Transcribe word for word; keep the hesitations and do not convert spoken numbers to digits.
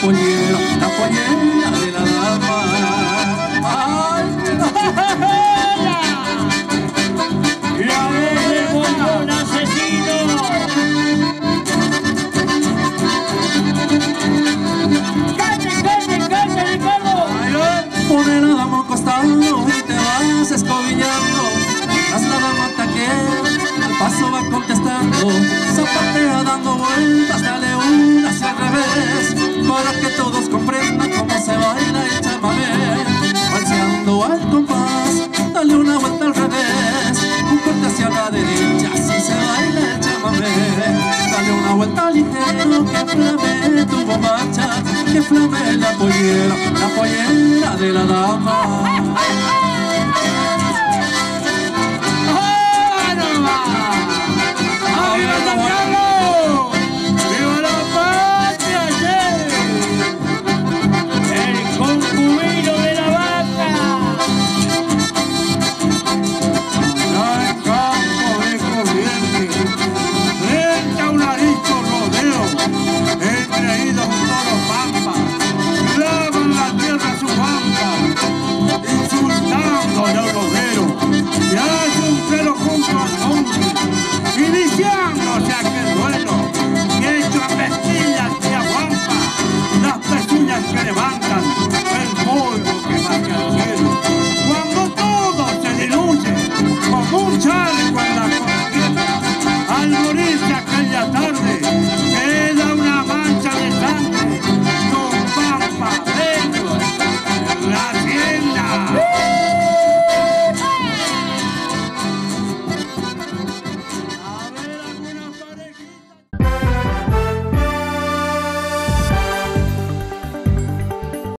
pollera, la pollera de la dama. Ay, La voz del bombón asesino. ¡Calle, calle, calle, Ricardo! pone la dama a un costado y te vas escobillando. Mientras la dama te quiere, al paso va contestando. Zapatea dando vueltas, dale una hacia el revés, para que todos comprendan cómo se baila el chamamé. Valseando al compás, dale una vuelta al revés, un corte hacia la derecha, así se baila el chamamé. Dale una vuelta ligero, que flame tu bombacha, que flame la pollera, la pollera de la dama.